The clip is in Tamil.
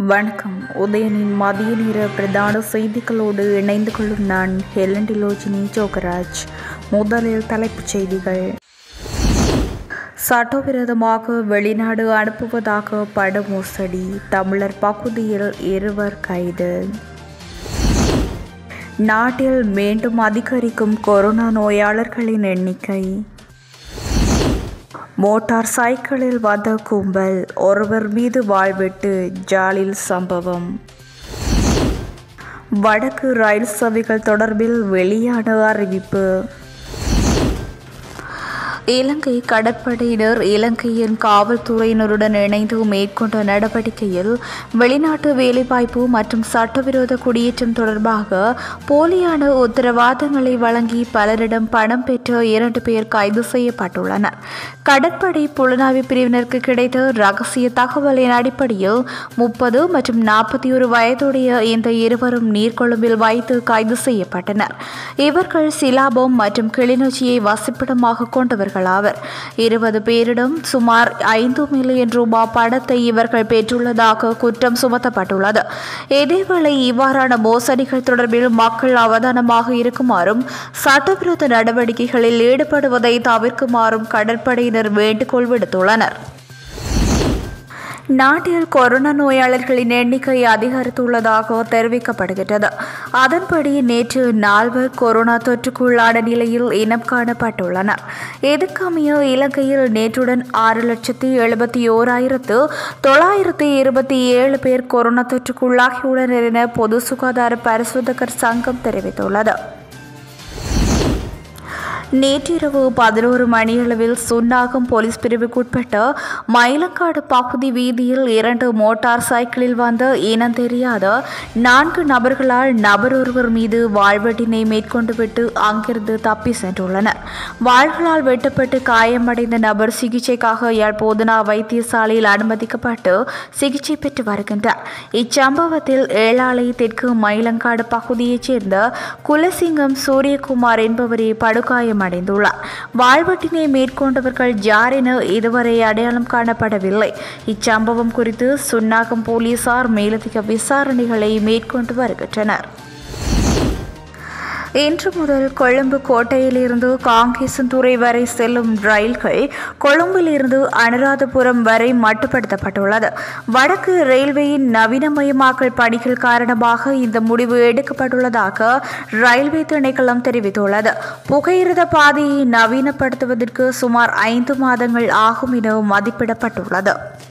வணக்கம். உதயனின் மதிய நேர பிரதான செய்திகளோடு இணைந்து கொள்ளும் நான் ஹெலண்டிலோஜினி ஜோகராஜ். முதலில் தலைப்புச் செய்திகள். சட்டவிரோதமாக வெளிநாடு அனுப்புவதாக பண மோசடி, தமிழர் பகுதியில் 2 கைது. நாட்டில் மீண்டும் அதிகரிக்கும் கொரோனா நோயாளர்களின் எண்ணிக்கை. மோட்டார் சைக்கிளில் வந்த கும்பல், ஒருவர் மீது வாள்வெட்டு, ஜாலில் சம்பவம். வடக்கு ரயில் சேவைகள் தொடர்பில் வெளியான அறிவிப்பு. இலங்கை கடற்படையினர் இலங்கையின் காவல்துறையினருடன் இணைந்து மேற்கொண்ட நடவடிக்கையில் வெளிநாட்டு வேலைவாய்ப்பு மற்றும் சட்டவிரோத குடியேற்றம் தொடர்பாக போலியான உத்தரவாதங்களை வழங்கி பலரிடம் பணம் பெற்ற 2 பேர் கைது செய்யப்பட்டுள்ளனர். கடற்படை புலனாய்வு பிரிவினருக்கு கிடைத்த ரகசிய தகவலின் அடிப்படையில் 30 மற்றும் 41 வயதுடைய இந்த இருவரும் நீர்கொழும்பில் வைத்து கைது செய்யப்பட்டனர். இவர்கள் சிலாபம் மற்றும் கிளிநொச்சியை வசிப்பிடமாக கொண்டவர்கள். 20 பேரிடம் சுமார் 5 மில்லியன் ரூபாய் பணத்தை இவர்கள் பெற்றுள்ளதாக குற்றம் சுமத்தப்பட்டுள்ளது. இதேவேளை இவ்வாறான மோசடிகள் தொடர்பில் மக்கள் அவதானமாக இருக்குமாறும் சட்டவிரோத நடவடிக்கைகளில் ஈடுபடுவதை தவிர்க்குமாறும் கடற்படையினர் வேண்டுகோள் விடுத்துள்ளனர். நாட்டில் கொரோனா நோயாளர்களின் எண்ணிக்கை அதிகரித்துள்ளதாக தெரிவிக்கப்படுகிறது. அதன்படி நேற்று 4 கொரோனா தொற்றுக்குள்ளான நிலையில் இனம் காணப்பட்டுள்ளனர். இதற்கமைய இலங்கையில் நேற்றுடன் 6,71,927 பேர் கொரோனா தொற்றுக்குள்ளாகியுள்ளனர் என பொது சுகாதார பரிசோதகர் சங்கம் தெரிவித்துள்ளது. நேற்றிரவு 11 மணியளவில் சுன்னாகம் போலீஸ் பிரிவுக்குட்பட்ட மயிலங்காடு பகுதி வீதியில் 2 மோட்டார் சைக்கிளில் வந்த இனம் தெரியாத 4 நபர்களால் நபர் ஒருவர் மீது வாள்வெட்டினை மேற்கொண்டுவிட்டு அங்கிருந்து தப்பி சென்றுள்ளனர். வாள்களால் வெட்டப்பட்டு காயமடைந்த நபர் சிகிச்சைக்காக யாழ் போதனா வைத்தியசாலையில் அனுமதிக்கப்பட்டு சிகிச்சை பெற்று வருகின்றார். இச்சம்பவத்தில் ஏழாலை தெற்கு மயிலங்காடு பகுதியைச் சேர்ந்த குலசிங்கம் சூரியகுமார் என்பவரே படுகாயம் அடைந்துள்ளார். வாழ்வெட்டினை மேற்கொண்டவர்கள் யார் என இதுவரை அடையாளம் காணப்படவில்லை. இச்சம்பவம் குறித்து சுன்னாகம் போலீசார் மேலதிக விசாரணைகளை மேற்கொண்டு வருகின்றனர். இன்று முதல் கொழும்பு கோட்டையிலிருந்து காங்கேசன்துறை வரை செல்லும் ரயில்கள் கொழும்பிலிருந்து அனுராதபுரம் வரை மட்டுப்படுத்தப்பட்டுள்ளது. வடக்கு ரயில்வேயின் நவீனமயமாக்கல் பணிகள் காரணமாக இந்த முடிவு எடுக்கப்பட்டுள்ளதாக ரயில்வே திணைக்களம் தெரிவித்துள்ளது. புகையிரத பாதையை நவீனப்படுத்துவதற்கு சுமார் 5 மாதங்கள் ஆகும் என மதிப்பிடப்பட்டுள்ளது.